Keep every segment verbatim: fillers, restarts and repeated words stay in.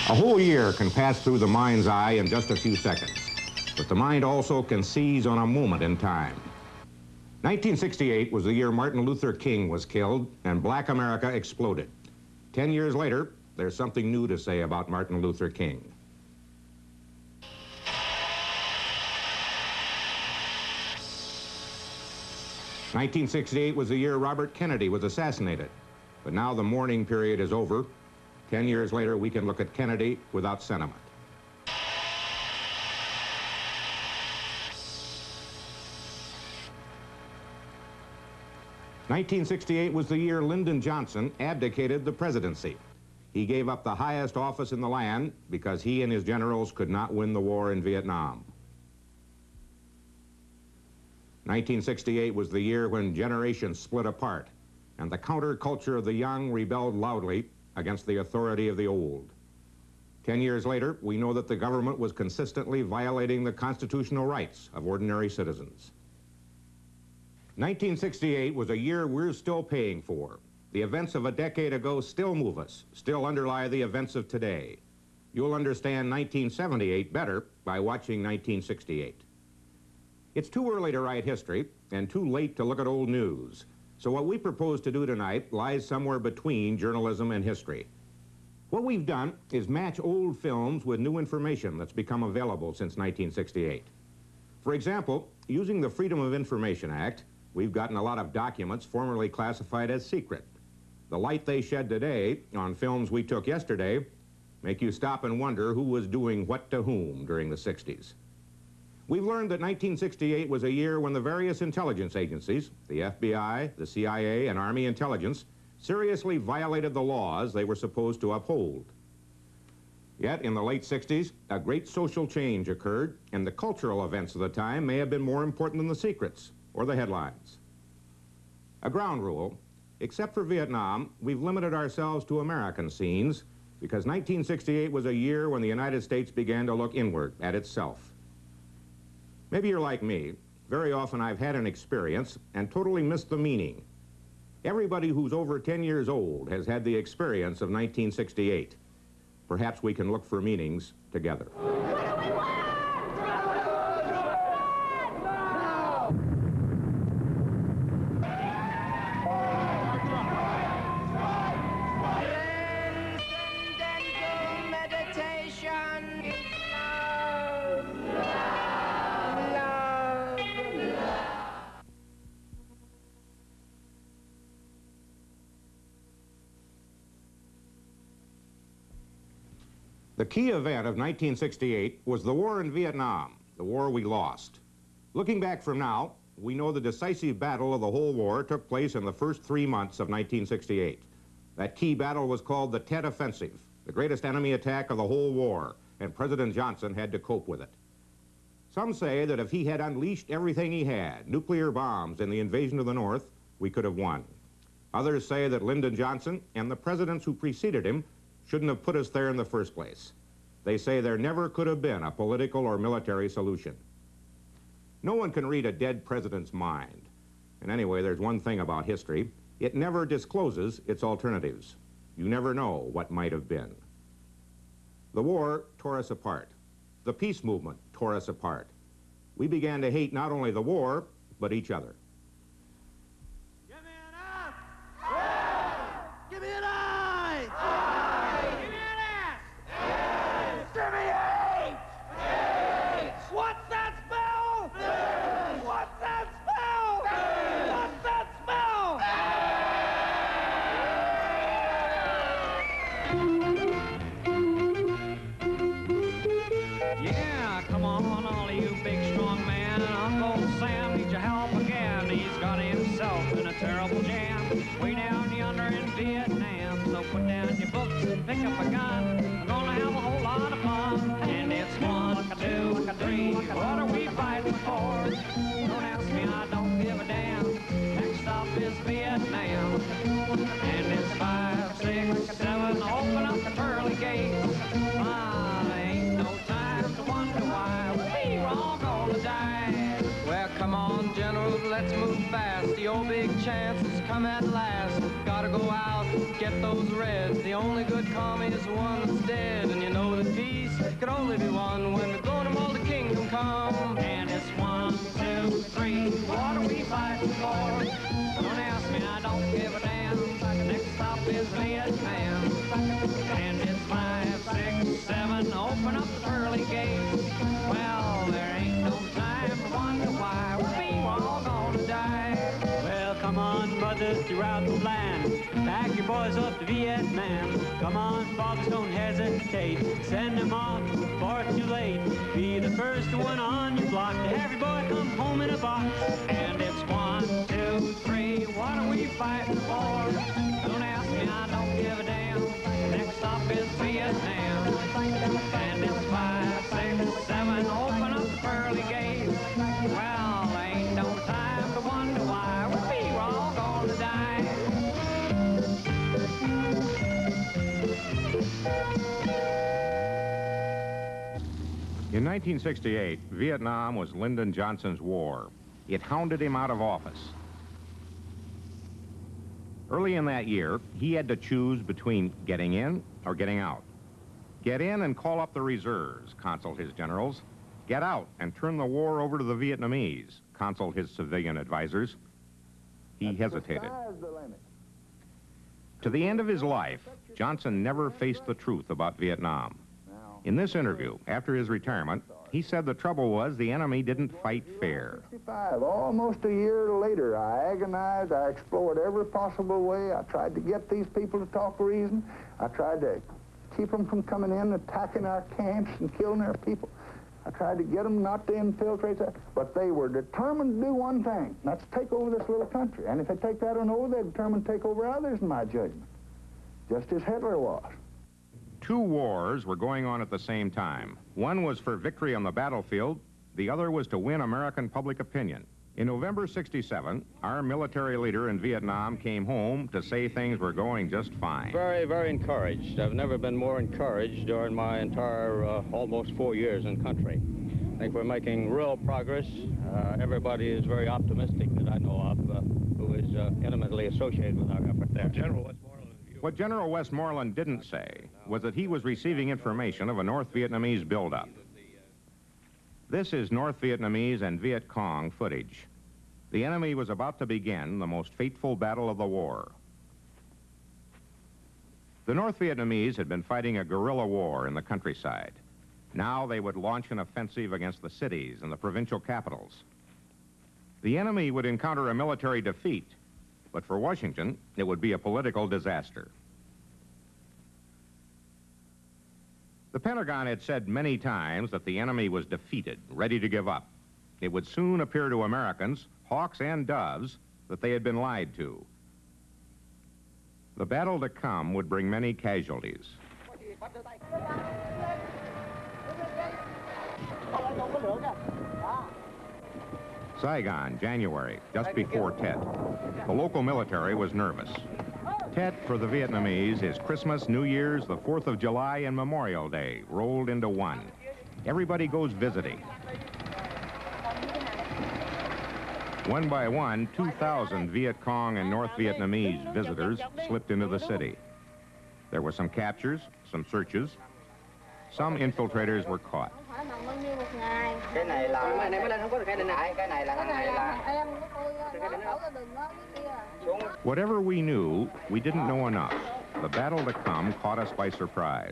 A whole year can pass through the mind's eye in just a few seconds, but the mind also can seize on a moment in time. nineteen sixty-eight was the year Martin Luther King was killed and Black America exploded. Ten years later, there's something new to say about Martin Luther King. nineteen sixty-eight was the year Robert Kennedy was assassinated, but now the mourning period is over. Ten years later, we can look at Kennedy without sentiment. nineteen sixty-eight was the year Lyndon Johnson abdicated the presidency. He gave up the highest office in the land because he and his generals could not win the war in Vietnam. nineteen sixty-eight was the year when generations split apart and the counterculture of the young rebelled loudly against the authority of the old. Ten years later, we know that the government was consistently violating the constitutional rights of ordinary citizens. nineteen sixty-eight was a year we're still paying for. The events of a decade ago still move us, still underlie the events of today. You'll understand nineteen seventy-eight better by watching nineteen sixty-eight. It's too early to write history and too late to look at old news. So what we propose to do tonight lies somewhere between journalism and history. What we've done is match old films with new information that's become available since nineteen sixty-eight. For example, using the Freedom of Information Act, we've gotten a lot of documents formerly classified as secret. The light they shed today on films we took yesterday make you stop and wonder who was doing what to whom during the sixties. We've learned that nineteen sixty-eight was a year when the various intelligence agencies, the F B I, the C I A, and Army intelligence, seriously violated the laws they were supposed to uphold. Yet, in the late sixties, a great social change occurred, and the cultural events of the time may have been more important than the secrets or the headlines. A ground rule: except for Vietnam, we've limited ourselves to American scenes because nineteen sixty-eight was a year when the United States began to look inward at itself. Maybe you're like me. Very often I've had an experience and totally missed the meaning. Everybody who's over ten years old has had the experience of nineteen sixty-eight. Perhaps we can look for meanings together. The key event of nineteen sixty-eight was the war in Vietnam, the war we lost. Looking back from now, we know the decisive battle of the whole war took place in the first three months of nineteen sixty-eight. That key battle was called the Tet Offensive, the greatest enemy attack of the whole war, and President Johnson had to cope with it. Some say that if he had unleashed everything he had, nuclear bombs in the invasion of the North, we could have won. Others say that Lyndon Johnson and the presidents who preceded him shouldn't have put us there in the first place. They say there never could have been a political or military solution. No one can read a dead president's mind. And anyway, there's one thing about history. It never discloses its alternatives. You never know what might have been. The war tore us apart. The peace movement tore us apart. We began to hate not only the war, but each other. Give me an F! Yeah! Give me an I! I! Give me an S! S! Give me an H! H! What's that spell? Fish! What's that spell? Fish! What's that spell? Yeah, come on, all of you big strong man. Uncle Sam needs your help again. He's got himself in a terrible jam. Way down yonder in Vietnam. So put down your books and pick up a gun. We're gonna have a whole lot of fun. And it's one, like a two, like a three. What are we fighting for? Don't ask me, I don't give a damn. Next stop is Vietnam. And it's five, six, seven. Open up the pearly gates. Ah, there ain't no time to wonder why we were all gonna die. Well, come on, generals, let's move fast. The old big chance has come at last. Gotta go out, get those Reds. The only good commie is the one that's dead. And you know that peace can only be won when we're going to mold the kingdom come. And it's one, two, three, what are we fighting for? Don't ask me, I don't give a damn. The next stop is Vietnam. And it's five, six, seven, open up the pearly gates. Well, there ain't no time to wonder why we all gonna die. Well, come on, brothers throughout the land, pack your boys up to Vietnam. Come on, fathers, don't hesitate, send them off before it's too late. Be the first one on your block to have your boy come home in a box. And it's one, two, three, what are we fighting for? Don't ask me, I don't give a damn. Next stop is Vietnam. And it's five, six, seven, open up the pearly gates. Well, ain't no time to wonder why we're all gonna die. In nineteen sixty-eight, Vietnam was Lyndon Johnson's war. It hounded him out of office. Early in that year, he had to choose between getting in or getting out. Get in and call up the reserves, consulted his generals. Get out and turn the war over to the Vietnamese, consulted his civilian advisors. He hesitated. To the end of his life, Johnson never faced the truth about Vietnam. In this interview, after his retirement, he said the trouble was the enemy didn't fight fair. sixty-five, almost a year later, I agonized, I explored every possible way. I tried to get these people to talk reason. I tried to keep them from coming in, attacking our camps and killing our people. I tried to get them not to infiltrate that, but they were determined to do one thing, that's take over this little country. And if they take that one over, they're determined to take over others, in my judgment, just as Hitler was. Two wars were going on at the same time. One was for victory on the battlefield. The other was to win American public opinion. In November sixty-seven, our military leader in Vietnam came home to say things were going just fine. Very, very encouraged. I've never been more encouraged during my entire uh, almost four years in country. I think we're making real progress. Uh, everybody is very optimistic that I know of uh, who is uh, intimately associated with our effort there. General Westmoreland. What General Westmoreland didn't say was that he was receiving information of a North Vietnamese buildup. This is North Vietnamese and Viet Cong footage. The enemy was about to begin the most fateful battle of the war. The North Vietnamese had been fighting a guerrilla war in the countryside. Now they would launch an offensive against the cities and the provincial capitals. The enemy would encounter a military defeat, but for Washington, it would be a political disaster. The Pentagon had said many times that the enemy was defeated, ready to give up. It would soon appear to Americans, hawks and doves, that they had been lied to. The battle to come would bring many casualties. Saigon, January, just before Tet. The local military was nervous. Tet for the Vietnamese is Christmas, New Year's, the fourth of July, and Memorial Day rolled into one. Everybody goes visiting. One by one, two thousand Viet Cong and North Vietnamese visitors slipped into the city. There were some captures, some searches. Some infiltrators were caught. Whatever we knew, we didn't know enough. The battle to come caught us by surprise.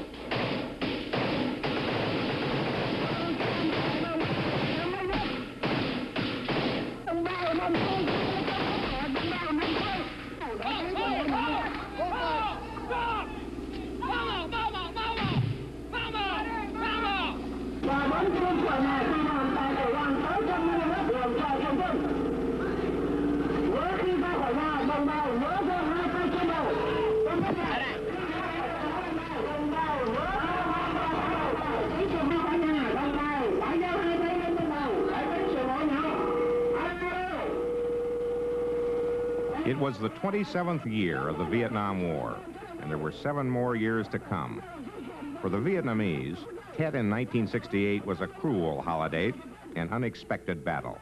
It was the twenty-seventh year of the Vietnam War, and there were seven more years to come. For the Vietnamese, Tet in nineteen sixty-eight was a cruel holiday, an unexpected battle.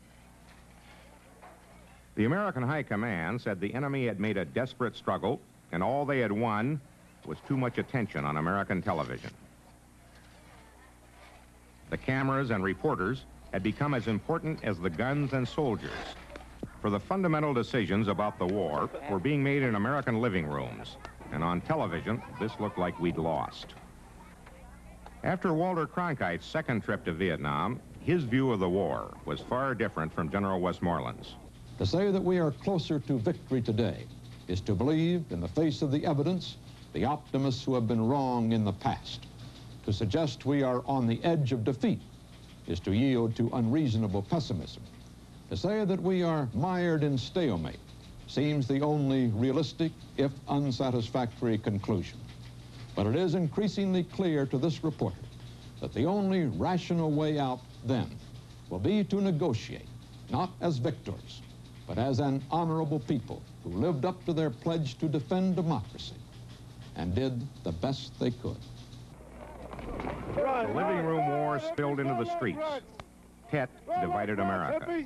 The American High Command said the enemy had made a desperate struggle and all they had won was too much attention on American television. The cameras and reporters had become as important as the guns and soldiers, for the fundamental decisions about the war were being made in American living rooms, and on television, this looked like we'd lost. After Walter Cronkite's second trip to Vietnam, his view of the war was far different from General Westmoreland's. To say that we are closer to victory today is to believe, in the face of the evidence, the optimists who have been wrong in the past. To suggest we are on the edge of defeat is to yield to unreasonable pessimism. To say that we are mired in stalemate seems the only realistic, if unsatisfactory, conclusion. But it is increasingly clear to this reporter that the only rational way out then will be to negotiate, not as victors, but as an honorable people who lived up to their pledge to defend democracy and did the best they could. The living room war spilled into the streets. Tet divided America.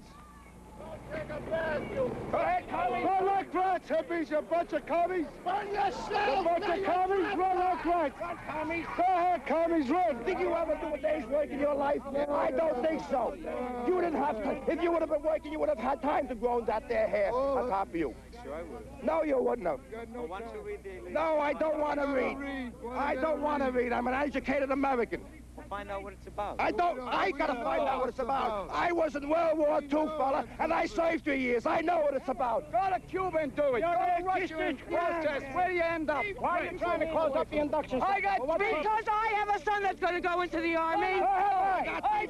Run like rats, hippies, you bunch of commies! Run yourself! You bunch of commies, run like rats! Run, commies! Go ahead, commies, run! Did you ever do a day's work in your life? I don't think so. You didn't have to. If you would have been working, you would have had time to grow that there hair on top of you. Sure I would. No, you wouldn't have. No, I don't want to read. I don't want to read. I'm an educated American. Find out what it's about. I don't, I gotta find out what it's about. I was in World War Two, fella, and I served three years. I know what it's about. Go to Cuba and do it. Go to Russia and protest. Where do you end up? Why are you trying to close up the induction system? I got, because I have a son that's gonna go into the army. I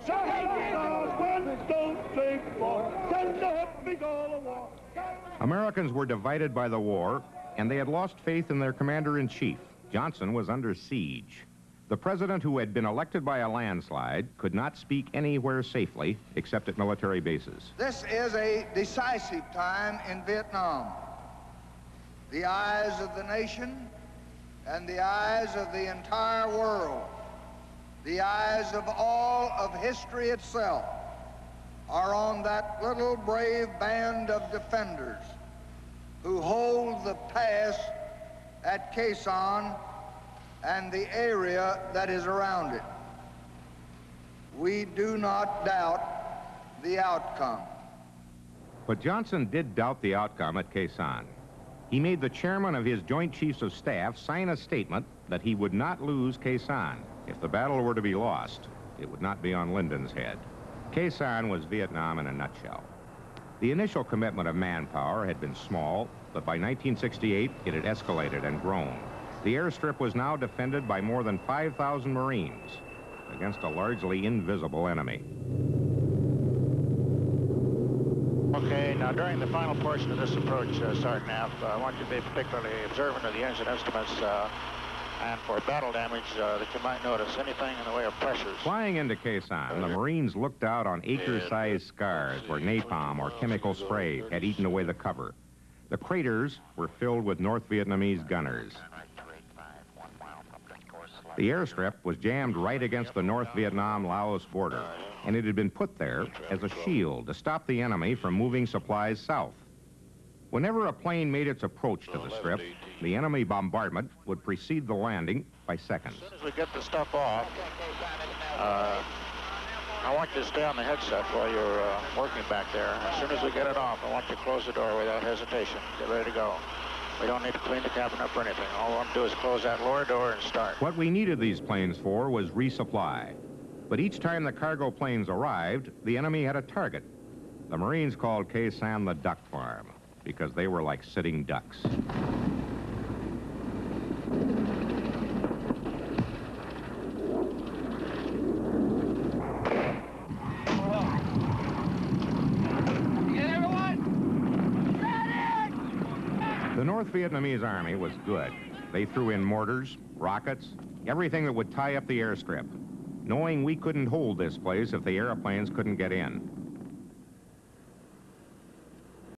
don't think for. Send the hippies all the war. Americans were divided by the war, and they had lost faith in their commander-in-chief. Johnson was under siege. The president, who had been elected by a landslide, could not speak anywhere safely except at military bases. This is a decisive time in Vietnam. The eyes of the nation and the eyes of the entire world, the eyes of all of history itself, are on that little brave band of defenders who hold the pass at Khe Sanh and the area that is around it. We do not doubt the outcome. But Johnson did doubt the outcome at Khe Sanh. He made the chairman of his Joint Chiefs of Staff sign a statement that he would not lose Khe Sanh. If the battle were to be lost, it would not be on Lyndon's head. Khe Sanh was Vietnam in a nutshell. The initial commitment of manpower had been small, but by nineteen sixty-eight, it had escalated and grown. The airstrip was now defended by more than five thousand Marines against a largely invisible enemy. Okay, now during the final portion of this approach, uh, Sergeant Knapp, uh, I want you to be particularly observant of the engine instruments uh, and for battle damage uh, that you might notice anything in the way of pressures. Flying into Khe Sanh, the Marines looked out on acre-sized scars where napalm or chemical spray had eaten away the cover. The craters were filled with North Vietnamese gunners. The airstrip was jammed right against the North Vietnam-Laos border, and it had been put there as a shield to stop the enemy from moving supplies south. Whenever a plane made its approach to the strip, the enemy bombardment would precede the landing by seconds. As soon as we get the stuff off, uh, I want you to stay on the headset while you're uh, working back there. As soon as we get it off, I want you to close the door without hesitation. Get ready to go. We don't need to clean the cabin up or anything. All we want to do is close that lower door and start. What we needed these planes for was resupply. But each time the cargo planes arrived, the enemy had a target. The Marines called Khe Sanh the duck farm because they were like sitting ducks. The North Vietnamese Army was good. They threw in mortars, rockets, everything that would tie up the airstrip, knowing we couldn't hold this place if the airplanes couldn't get in.